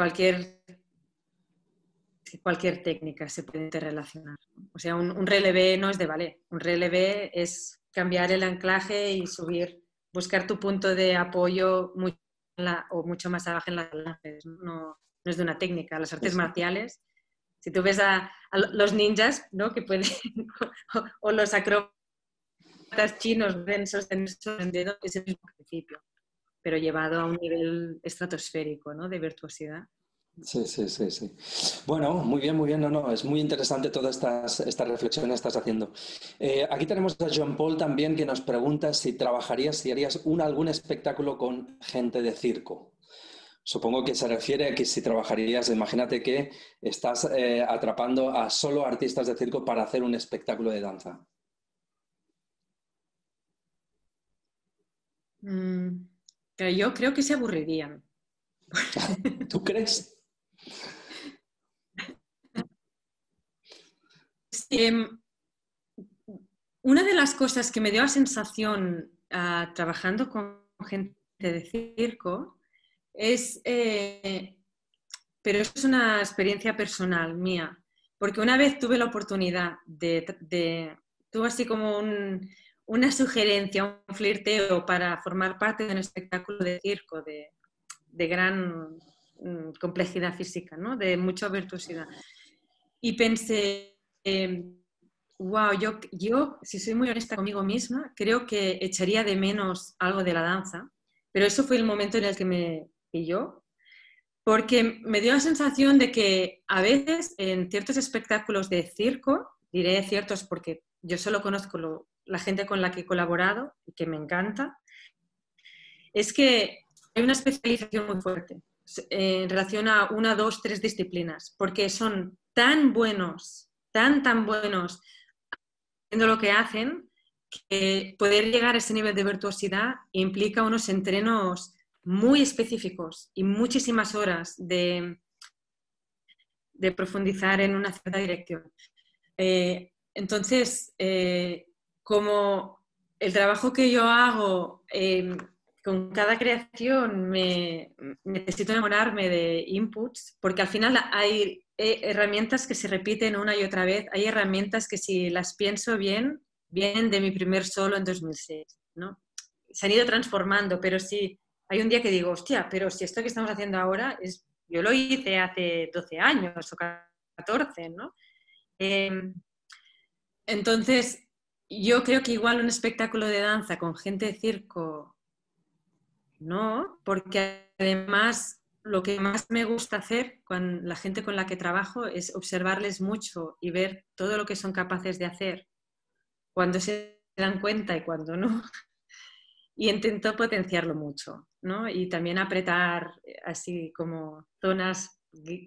cualquier técnica se puede interrelacionar. O sea, un relevé no es de ballet. Un relevé es cambiar el anclaje y subir, buscar tu punto de apoyo mucho más abajo en las falanges. No es de una técnica. Las artes marciales, si tú ves a los ninjas, ¿no? Que pueden, o los acróbatas chinos pueden sostener el dedo, es el mismo principio, pero llevado a un nivel estratosférico, ¿no? De virtuosidad. Sí, sí, sí, sí. Bueno, muy bien, muy bien. No, es muy interesante todas estas reflexiones que estás haciendo. Aquí tenemos a John Paul también que nos pregunta si trabajarías, si harías algún espectáculo con gente de circo. Supongo que se refiere a que si trabajarías, imagínate que estás atrapando a solo artistas de circo para hacer un espectáculo de danza. Pero yo creo que se aburrirían. ¿Tú crees? Una de las cosas que me dio la sensación trabajando con gente de circo es, pero es una experiencia personal mía, porque una vez tuve la oportunidad tuve así como una sugerencia, un flirteo para formar parte de un espectáculo de circo de gran complejidad física, ¿no? De mucha virtuosidad. Y pensé, wow, yo, si soy muy honesta conmigo misma, creo que echaría de menos algo de la danza, pero eso fue el momento en el que me pilló, porque me dio la sensación de que a veces en ciertos espectáculos de circo, diré ciertos porque yo solo conozco la gente con la que he colaborado y que me encanta, es que hay una especialización muy fuerte en relación a una, dos, tres disciplinas, porque son tan buenos, tan buenos haciendo lo que hacen, que poder llegar a ese nivel de virtuosidad implica unos entrenos muy específicos y muchísimas horas de profundizar en una cierta dirección. Entonces, como el trabajo que yo hago, con cada creación necesito enamorarme de inputs, porque al final hay herramientas que se repiten una y otra vez, hay herramientas que si las pienso bien, vienen de mi primer solo en 2006, ¿no? Se han ido transformando, pero sí, hay un día que digo, hostia, pero si esto que estamos haciendo ahora, yo lo hice hace 12 años o 14, ¿no? Entonces, yo creo que igual un espectáculo de danza con gente de circo, no, porque además lo que más me gusta hacer con la gente con la que trabajo es observarles mucho y ver todo lo que son capaces de hacer, cuando se dan cuenta y cuando no. Y intento potenciarlo mucho, ¿no? Y también apretar así como zonas,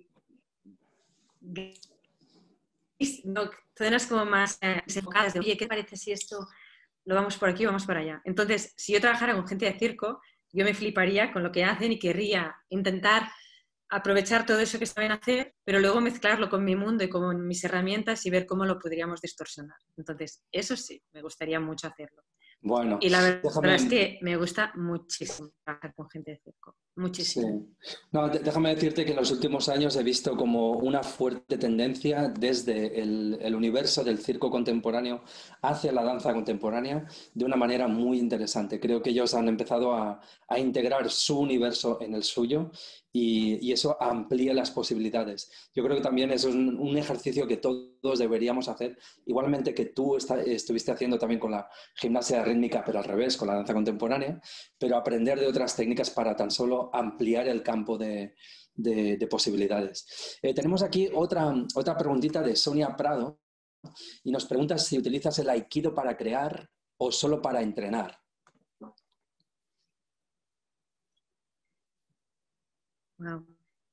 no, zonas como más enfocadas de, oye, ¿qué te parece si esto lo vamos por aquí o vamos por allá? Entonces, si yo trabajara con gente de circo, yo me fliparía con lo que hacen y querría intentar aprovechar todo eso que saben hacer, pero luego mezclarlo con mi mundo y con mis herramientas y ver cómo lo podríamos distorsionar. Entonces, eso sí, me gustaría mucho hacerlo. Bueno, Y la verdad es déjame, que me gusta muchísimo trabajar con gente de circo, sí. muchísimo. No, déjame decirte que en los últimos años he visto como una fuerte tendencia desde el universo del circo contemporáneo hacia la danza contemporánea de una manera muy interesante. Creo que ellos han empezado a integrar su universo en el suyo y eso amplía las posibilidades. Yo creo que también es un ejercicio que todos deberíamos hacer, igualmente que tú estuviste haciendo también con la gimnasia rítmica, pero al revés, con la danza contemporánea, pero aprender de otras técnicas para tan solo ampliar el campo de posibilidades. Tenemos aquí otra preguntita de Sonia Prado y nos pregunta si utilizas el aikido para crear o solo para entrenar. Wow.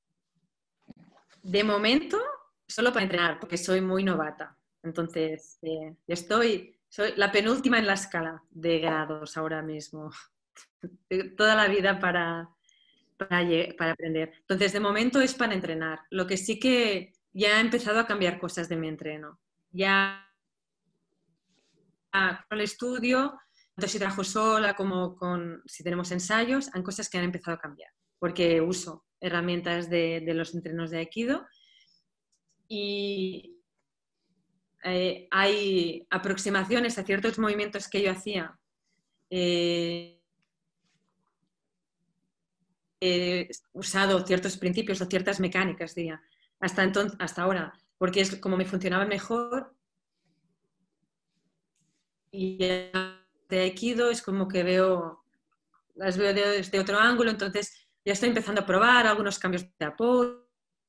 De momento, solo para entrenar, porque soy muy novata. Entonces, soy la penúltima en la escala de grados ahora mismo. Toda la vida para aprender. Entonces, de momento es para entrenar. Lo que sí que ya he empezado a cambiar cosas de mi entreno. Ya con el estudio, tanto si trabajo sola como si tenemos ensayos, hay cosas que han empezado a cambiar, porque uso herramientas de los entrenos de Aikido y hay aproximaciones a ciertos movimientos que yo hacía. He usado ciertos principios o ciertas mecánicas, diría, hasta ahora, porque es como me funcionaba mejor. Y de Aikido es como que las veo desde otro ángulo, entonces ya estoy empezando a probar algunos cambios de apoyo,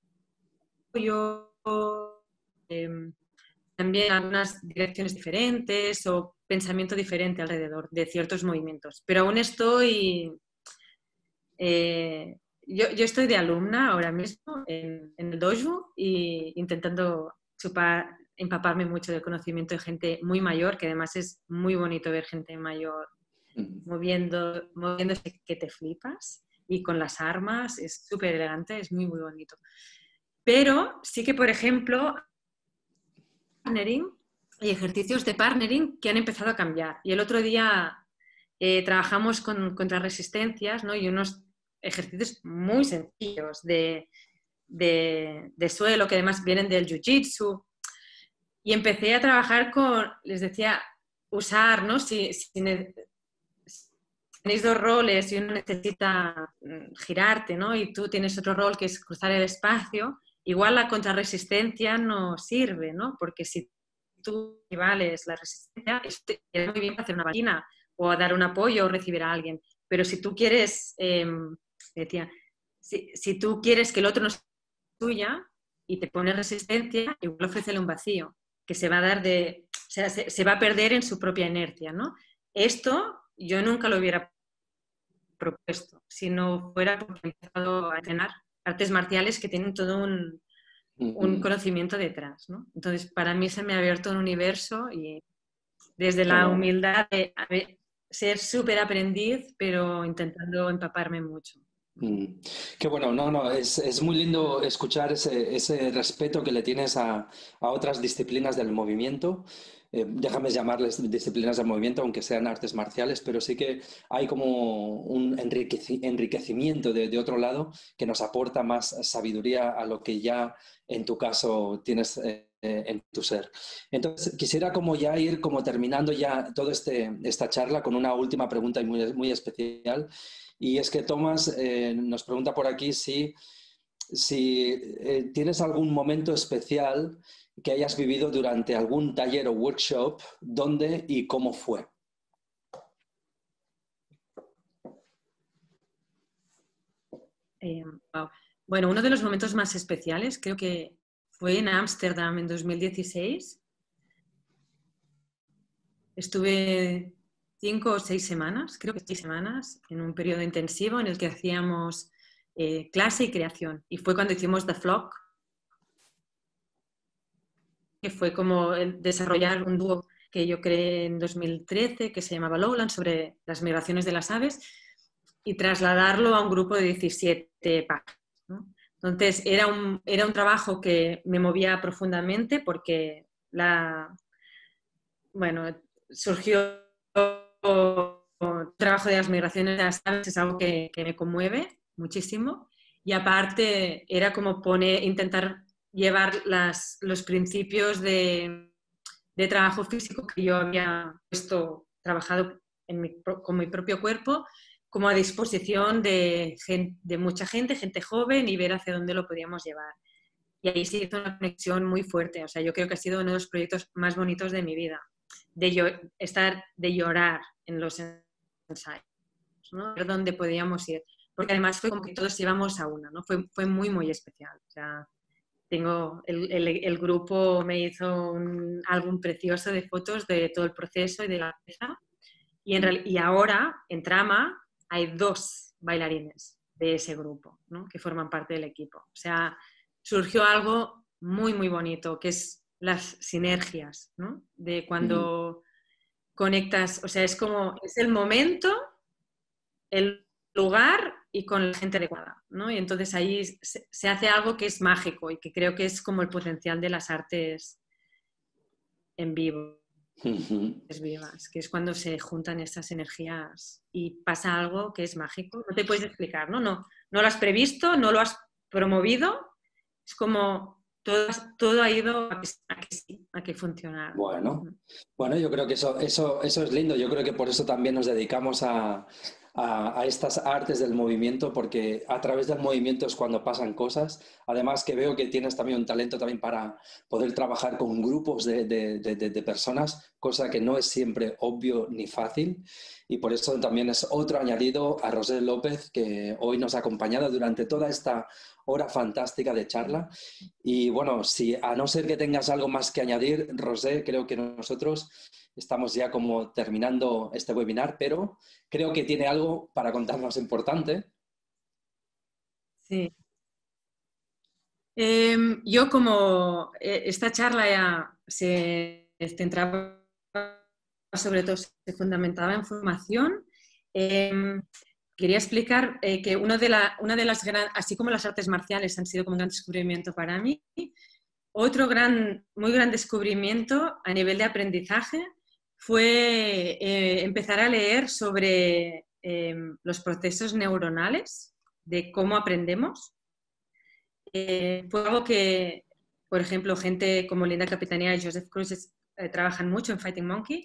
eh, también algunas direcciones diferentes o pensamiento diferente alrededor de ciertos movimientos. Pero aún estoy, yo estoy de alumna ahora mismo en el dojo y intentando empaparme mucho del conocimiento de gente muy mayor, que además es muy bonito ver gente mayor moviéndose que te flipas y con las armas, es súper elegante, es muy, muy bonito. Pero sí que, por ejemplo, partnering y ejercicios de partnering que han empezado a cambiar. Y el otro día trabajamos contra resistencias, ¿no? Y unos ejercicios muy sencillos de suelo, que además vienen del jiu-jitsu. Y empecé a trabajar les decía, usar, ¿no? Si tenéis dos roles y uno necesita girarte, ¿no? Y tú tienes otro rol que es cruzar el espacio, igual la contrarresistencia no sirve, ¿no? Porque si tú vales la resistencia, es muy bien para hacer una máquina o dar un apoyo o recibir a alguien. Pero si tú quieres, decía, si tú quieres que el otro no sea tuya y te pone resistencia, igual ofrécele un vacío, que se va a dar o sea, se va a perder en su propia inercia, ¿no? Esto yo nunca lo hubiera propuesto si no fuera porque he empezado a entrenar artes marciales que tienen todo un conocimiento detrás, ¿no? Entonces, para mí se me ha abierto un universo y desde Qué la bueno. humildad de ser súper aprendiz, pero intentando empaparme mucho. Qué bueno, no, no, es muy lindo escuchar ese respeto que le tienes a otras disciplinas del movimiento. Déjame llamarles disciplinas del movimiento, aunque sean artes marciales, pero sí que hay como un enriquecimiento de otro lado que nos aporta más sabiduría a lo que ya en tu caso tienes en tu ser. Entonces, quisiera como ya ir como terminando ya toda esta charla con una última pregunta y muy, muy especial. Y es que Tomás nos pregunta por aquí si si tienes algún momento especial que hayas vivido durante algún taller o workshop, ¿dónde y cómo fue? Wow. Bueno, uno de los momentos más especiales creo que fue en Ámsterdam en 2016. Estuve 5 o 6 semanas, creo que 6 semanas, en un periodo intensivo en el que hacíamos clase y creación. Y fue cuando hicimos The Flock, que fue como desarrollar un dúo que yo creé en 2013, que se llamaba Lowland, sobre las migraciones de las aves, y trasladarlo a un grupo de 17 páginas, ¿no? Entonces, era un trabajo que me movía profundamente porque surgió el trabajo de las migraciones de las aves, es algo que me conmueve muchísimo. Y aparte, era como intentar llevar los principios de trabajo físico que yo había trabajado con mi propio cuerpo, como a disposición de mucha gente joven, y ver hacia dónde lo podíamos llevar. Y ahí se hizo una conexión muy fuerte. O sea, yo creo que ha sido uno de los proyectos más bonitos de mi vida, de llorar en los ensayos, ¿no? Ver dónde podíamos ir. Porque además fue como que todos íbamos a una, ¿no? Fue muy, muy especial. O sea, el grupo me hizo un álbum precioso de fotos de todo el proceso y de la pieza. Y ahora, en Trama, hay 2 bailarines de ese grupo, ¿no? Que forman parte del equipo. O sea, surgió algo muy, muy bonito, que es las sinergias, ¿no? De cuando conectas, o sea, es el momento, el lugar y con la gente adecuada, ¿no? Y entonces ahí se hace algo que es mágico y que creo que es como el potencial de las artes en vivo, vivas, que es cuando se juntan estas energías y pasa algo que es mágico. No te puedes explicar, ¿no? No lo has previsto, no lo has promovido, es como todo ha ido a que funcionara. Bueno, yo creo que eso es lindo. Yo creo que por eso también nos dedicamos a estas artes del movimiento, porque a través del movimiento es cuando pasan cosas. Además que veo que tienes también un talento también para poder trabajar con grupos de personas, cosa que no es siempre obvio ni fácil. Y por eso también es otro añadido a Rosé López, que hoy nos ha acompañado durante toda esta hora fantástica de charla. Y bueno, a no ser que tengas algo más que añadir, Rosé, creo que nosotros estamos ya como terminando este webinar, pero creo que tiene algo para contarnos importante. Sí. Yo como esta charla ya se centraba, sobre todo se fundamentaba en formación, quería explicar que una de las así como las artes marciales han sido como un gran descubrimiento para mí, otro muy gran descubrimiento a nivel de aprendizaje fue empezar a leer sobre los procesos neuronales, de cómo aprendemos. Fue algo que, por ejemplo, gente como Linda Capitanía y Joseph Cruz trabajan mucho en Fighting Monkey.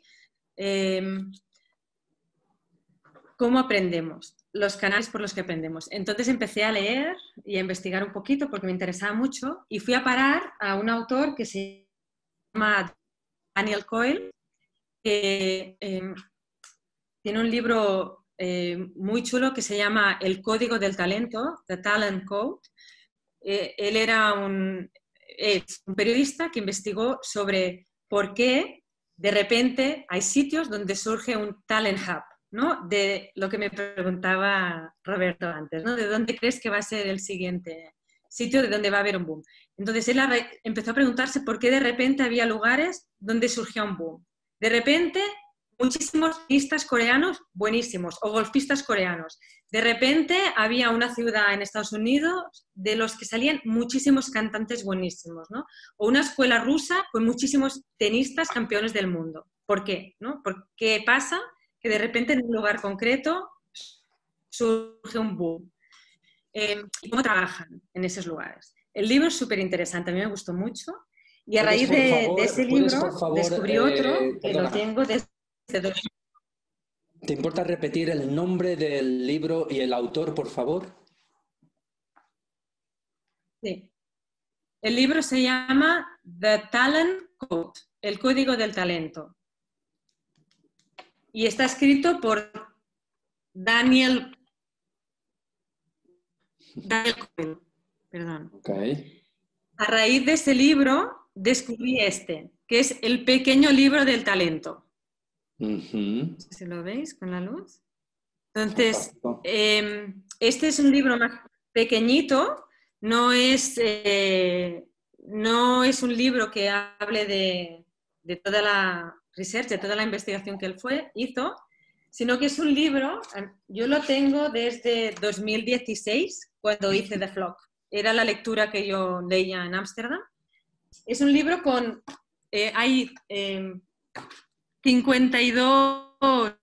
¿Cómo aprendemos? Los canales por los que aprendemos. Entonces empecé a leer y a investigar un poquito porque me interesaba mucho y fui a parar a un autor que se llama Daniel Coyle, que tiene un libro muy chulo que se llama El Código del Talento, The Talent Code. Él es un periodista que investigó sobre por qué de repente hay sitios donde surge un talent hub, ¿no? De lo que me preguntaba Roberto antes, ¿no? ¿De dónde crees que va a ser el siguiente sitio de donde va a haber un boom? Entonces él empezó a preguntarse por qué de repente había lugares donde surgía un boom. De repente, muchísimos tenistas coreanos buenísimos o golfistas coreanos. De repente había una ciudad en Estados Unidos de los que salían muchísimos cantantes buenísimos, ¿no? O una escuela rusa con muchísimos tenistas campeones del mundo. ¿Por qué? ¿No? ¿Por qué pasa que de repente en un lugar concreto surge un boom? ¿Y cómo trabajan en esos lugares? El libro es súper interesante, a mí me gustó mucho. Y a raíz de ese libro descubrí otro que lo tengo desde... ¿Te importa repetir el nombre del libro y el autor, por favor? Sí. El libro se llama The Talent Code, el código del talento. Y está escrito por Daniel Cohen. Perdón. Okay. A raíz de ese libro descubrí este, que es El pequeño libro del talento. No sé si lo veis con la luz. Entonces, este es un libro más pequeñito, no es un libro que hable de toda la research, de toda la investigación que él hizo, sino que es un libro, yo lo tengo desde 2016, cuando hice The Flock. Era la lectura que yo leía en Ámsterdam. Es un libro con... hay 52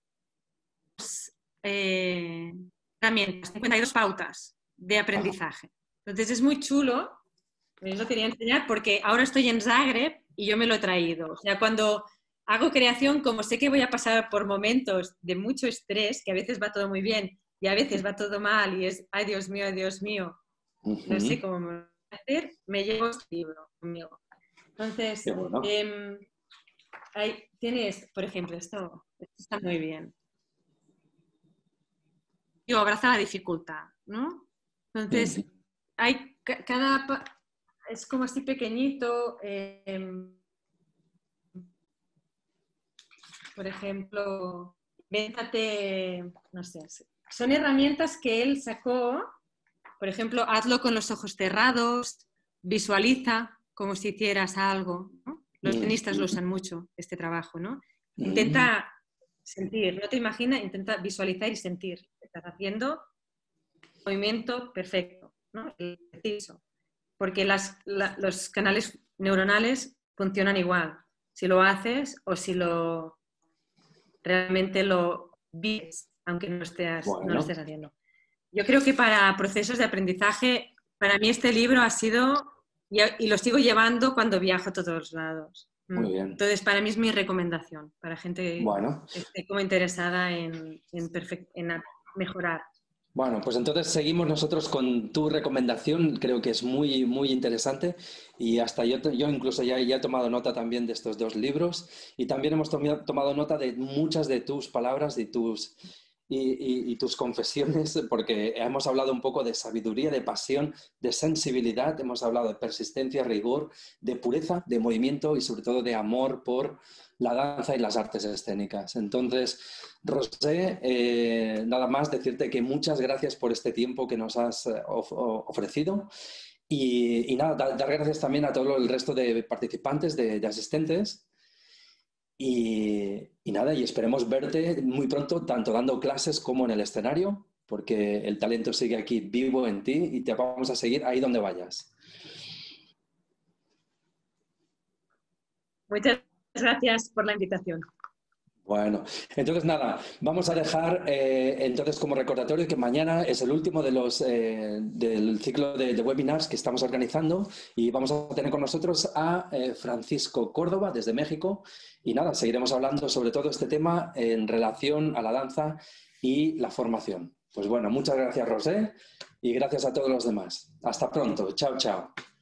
herramientas, 52 pautas de aprendizaje. Entonces es muy chulo, os lo quería enseñar porque ahora estoy en Zagreb y yo me lo he traído. O sea, cuando hago creación, como sé que voy a pasar por momentos de mucho estrés, que a veces va todo muy bien y a veces va todo mal y es, ay Dios mío, no sé cómo me voy a hacer, me llevo este libro conmigo. Entonces, bueno. tienes, por ejemplo, esto está muy bien. Digo, abraza la dificultad, ¿no? Entonces, hay es como así pequeñito. Por ejemplo, invéntate, no sé, son herramientas que él sacó. Por ejemplo, hazlo con los ojos cerrados, visualiza como si hicieras algo, ¿no? Los tenistas lo usan mucho, este trabajo, ¿no? Intenta sentir, no te imaginas, intenta visualizar y sentir. Estás haciendo movimiento perfecto, ¿no? El preciso. Porque los canales neuronales funcionan igual. Si lo haces o si realmente lo vives, aunque no lo estés haciendo. Yo creo que para procesos de aprendizaje, para mí este libro ha sido, y lo sigo llevando cuando viajo a todos lados. Muy bien. Entonces, para mí es mi recomendación, para gente que esté como interesada en mejorar. Bueno, pues entonces seguimos nosotros con tu recomendación, creo que es muy, muy interesante y hasta yo incluso ya he tomado nota también de estos dos libros y también hemos tomado nota de muchas de tus palabras y tus confesiones, porque hemos hablado un poco de sabiduría, de pasión, de sensibilidad, hemos hablado de persistencia, rigor, de pureza, de movimiento y sobre todo de amor por la danza y las artes escénicas. Entonces, Rosé, nada más decirte que muchas gracias por este tiempo que nos has ofrecido y nada, dar gracias también a todo el resto de participantes, de asistentes. Y nada, y esperemos verte muy pronto, tanto dando clases como en el escenario, porque el talento sigue aquí vivo en ti y te vamos a seguir ahí donde vayas. Muchas gracias por la invitación. Bueno, entonces nada, vamos a dejar entonces como recordatorio que mañana es el último del ciclo de webinars que estamos organizando y vamos a tener con nosotros a Francisco Córdoba desde México y nada, seguiremos hablando sobre todo este tema en relación a la danza y la formación. Pues bueno, muchas gracias Rosé y gracias a todos los demás. Hasta pronto, chao, chao.